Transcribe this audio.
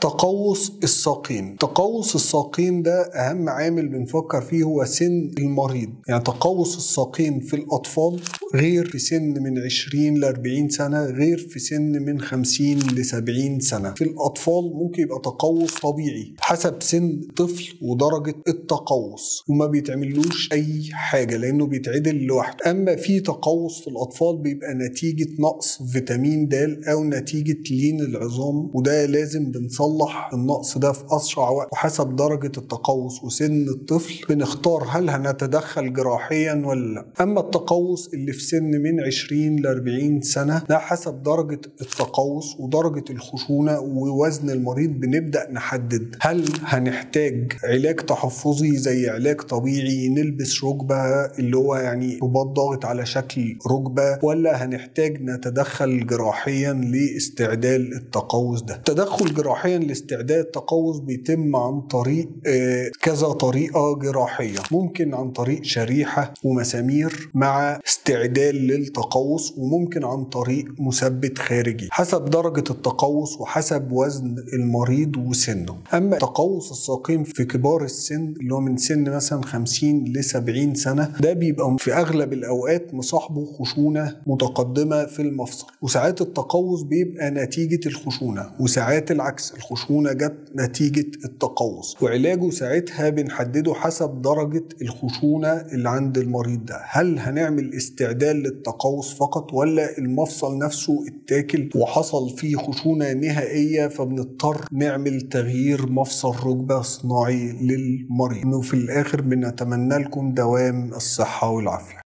تقوس الساقين. تقوس الساقين ده أهم عامل بنفكر فيه هو سن المريض. يعني تقوس الساقين في الأطفال غير في سن من 20 ل 40 سنة، غير في سن من 50 ل 70 سنة. في الأطفال ممكن يبقى تقوس طبيعي حسب سن الطفل ودرجة التقوس وما بيتعملوش أي حاجة لأنه بيتعدل لوحده. أما في تقوس في الأطفال بيبقى نتيجة نقص فيتامين د أو نتيجة لين العظام، وده لازم بنصلح النقص ده في أسرع وقت. وحسب درجة التقوس وسن الطفل بنختار هل هنتدخل جراحيا ولا لا. أما التقوس اللي في سن من 20 ل 40 سنة ده حسب درجة التقوس ودرجة الخشونة ووزن المريض بنبدأ نحدد هل هنحتاج علاج تحفظي زي علاج طبيعي نلبس ركبة اللي هو يعني رباط ضاغط على شكل ركبة، ولا هنحتاج نتدخل جراحيا لاستعدال التقوس ده. التدخل جراحيا لاستعداد التقوس بيتم عن طريق كذا طريقة جراحية. ممكن عن طريق شريحة ومسامير مع استعدال للتقوس، وممكن عن طريق مثبت خارجي حسب درجة التقوس وحسب وزن المريض وسنه. أما تقوس الساقين في كبار السن اللي هو من سن مثلا 50 ل 70 سنة ده بيبقى في أغلب الأوقات مصاحبه خشونة متقدمة في المفصل، وساعات التقوس بيبقى نتيجة الخشونة وساعات العكس الخشونة جت نتيجة التقوس. وعلاجه ساعتها بنحدده حسب درجة الخشونة اللي عند المريض ده. هل هنعمل استعدال للتقوس فقط ولا المفصل نفسه اتاكل وحصل فيه خشونة نهائية فبنضطر نعمل تغيير مفصل ركبة صناعي للمريض. وفي الآخر بنتمنى لكم دوام الصحة والعافية.